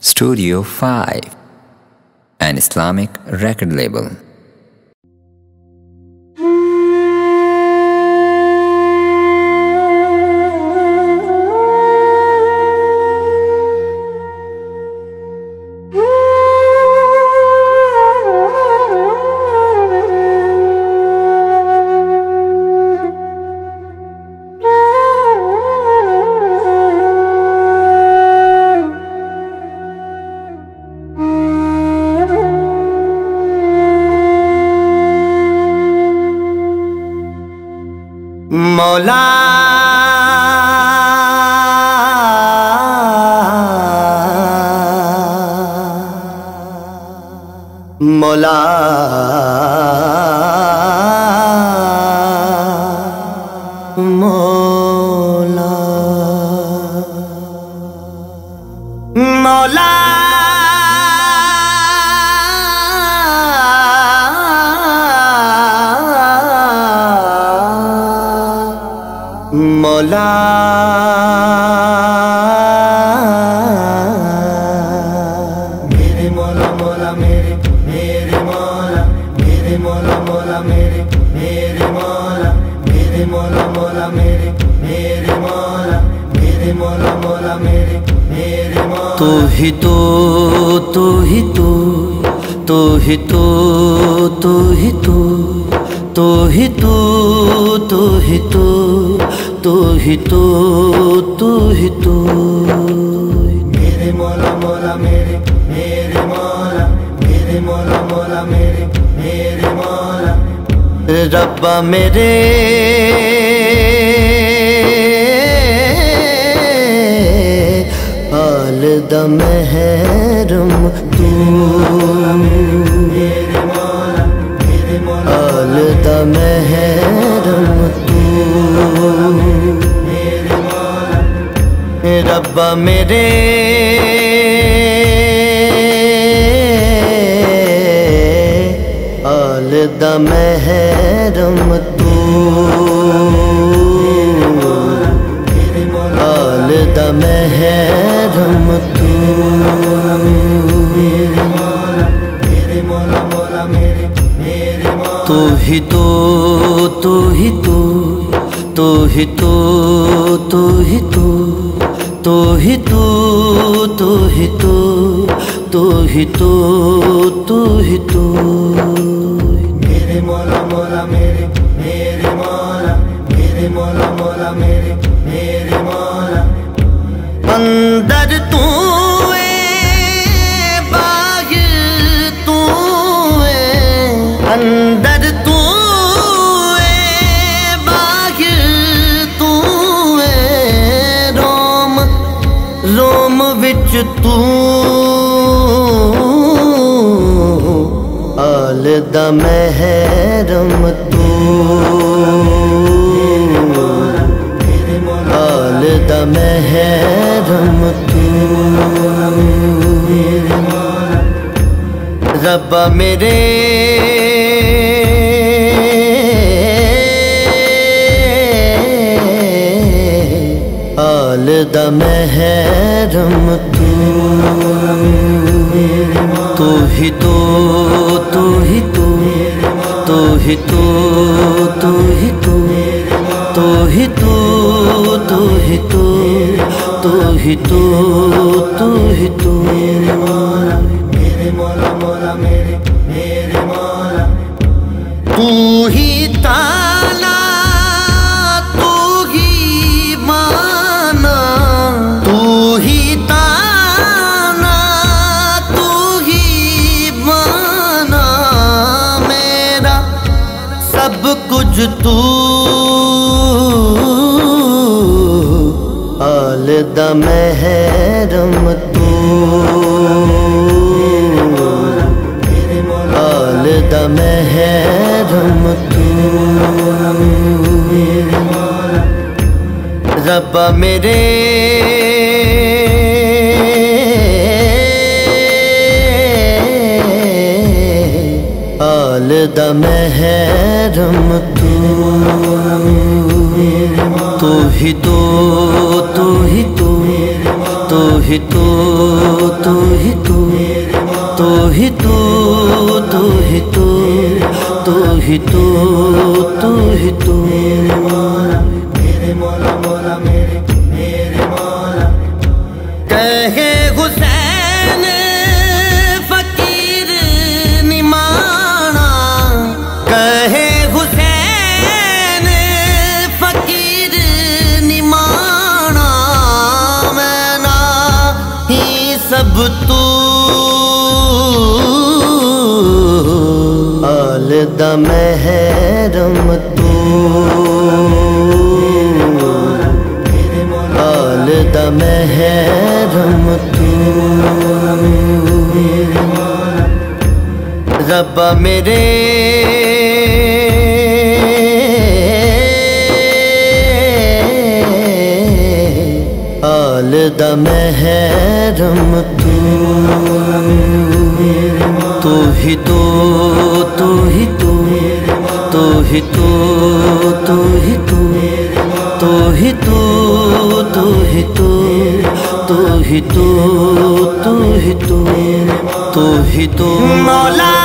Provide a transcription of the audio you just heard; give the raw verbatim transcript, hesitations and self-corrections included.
Studio five, an Islamic record label. مولا مولا مولا مولا مولا میرے مولا مولا میرے میرے مولا میرے مولا مولا میرے میرے مولا میرے مولا مولا میرے میرے مولا میرے مولا مولا میرے میرے مولا تو ہی تو تو ہی تو تو ہی تو تو ہی تو تو ہی تو تو ہی تو تو ہی تو تو ہی تو میرے مولا مولا میرے میرے مولا میرے مولا مولا میرے میرے مولا ربا میرے والدہ محرم تو میرے مولا میرے مولا والدہ محرم تو میرے مولا ربا میرے والدہ محرم تو والدہ محرم تو تو ہی تو تو ہی تو تو ہی تو تو ہی تو تو ہی تو تو ہی تو تو ہی تو تو ہی تو میرے مولا مولا میرے میرے مولا میرے مولا مولا میرے میرے مولا اندر تو اندر تو اے باہر تو اے روم روم وچ تو والدہ محرم تو والدہ محرم تو ربا میرے والدہ محرم تو تو ہی تو تو ہی تو تو ہی تو تو ہی تو تو ہی تو تو ہی تو تو ہی تو تو ہی تو میرے مولا مولا میرے میرے مولا تو ہی تالا تو ہی مانا تو ہی تانا تو ہی مانا میرا سب کچھ تو والدہ محرم تو والدہ محرم تو ربا میرے والدہ محرم تو تو ہی تو تو ہی تو تو ہی تو تو ہی تو تو ہی تو تو ہی تو تو ہی تو تو ہی تو میرے مولا میرے مولا مولا میرے میرے مولا کہے حسین فقیر نمانا کہے حسین فقیر نمانا میں نا ہی سب تو آل دا محرم تو آل دا محرم تو ربا میرے آل دا محرم تو تو ہی تو تو ہی تو تو ہی تو تو ہی تو تو ہی تو تو ہی تو تو ہی تو تو ہی تو تو ہی تو مولا